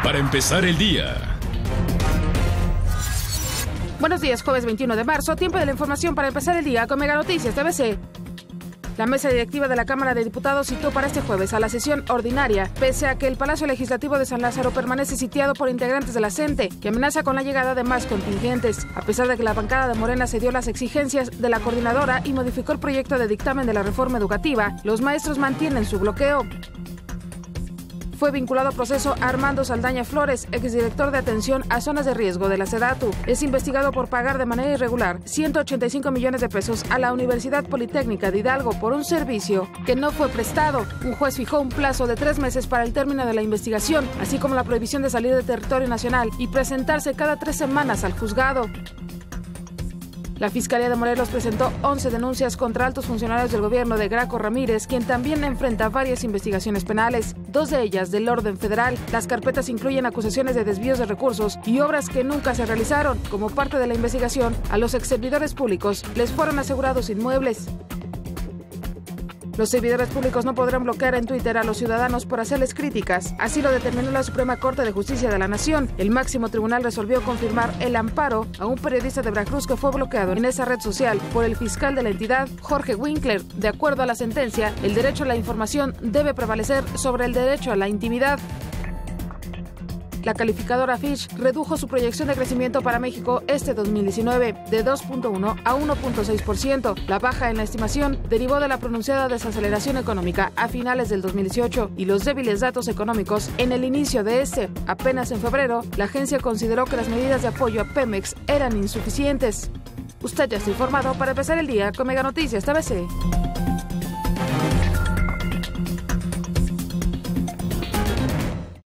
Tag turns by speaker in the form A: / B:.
A: para empezar el día.
B: Buenos días, jueves 21 de marzo, tiempo de la información para empezar el día con Mega Noticias TVC. La mesa directiva de la Cámara de Diputados citó para este jueves a la sesión ordinaria, pese a que el Palacio Legislativo de San Lázaro permanece sitiado por integrantes de la CENTE, que amenaza con la llegada de más contingentes. A pesar de que la bancada de Morena cedió las exigencias de la coordinadora y modificó el proyecto de dictamen de la reforma educativa, los maestros mantienen su bloqueo. Fue vinculado a proceso Armando Saldaña Flores, exdirector de atención a zonas de riesgo de la SEDATU. Es investigado por pagar de manera irregular 185 millones de pesos a la Universidad Politécnica de Hidalgo por un servicio que no fue prestado. Un juez fijó un plazo de 3 meses para el término de la investigación, así como la prohibición de salir del territorio nacional y presentarse cada 3 semanas al juzgado. La Fiscalía de Morelos presentó 11 denuncias contra altos funcionarios del gobierno de Graco Ramírez, quien también enfrenta varias investigaciones penales, 2 de ellas del orden federal. Las carpetas incluyen acusaciones de desvíos de recursos y obras que nunca se realizaron. Como parte de la investigación, a los exservidores públicos les fueron asegurados inmuebles. Los servidores públicos no podrán bloquear en Twitter a los ciudadanos por hacerles críticas. Así lo determinó la Suprema Corte de Justicia de la Nación. El máximo tribunal resolvió confirmar el amparo a un periodista de Veracruz que fue bloqueado en esa red social por el fiscal de la entidad, Jorge Winkler. De acuerdo a la sentencia, el derecho a la información debe prevalecer sobre el derecho a la intimidad. La calificadora Fitch redujo su proyección de crecimiento para México este 2019 de 2.1 a 1.6%. La baja en la estimación derivó de la pronunciada desaceleración económica a finales del 2018 y los débiles datos económicos en el inicio de este. Apenas en febrero, la agencia consideró que las medidas de apoyo a Pemex eran insuficientes. Usted ya está informado para empezar el día con Mega Noticias TVC.